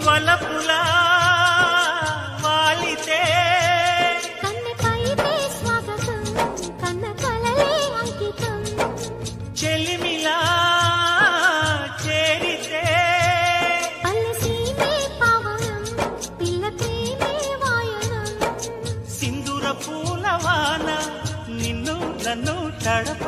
వలపులా వాలితే కన్నెపైతే స్వాగతం కన్న కలలే అంకితం చెలిమిలా చేరితే పల్లెసీమే పావనం పిల్ల ప్రేమే వాయనం సింధూర పూలవాన నిన్ను నన్ను తడప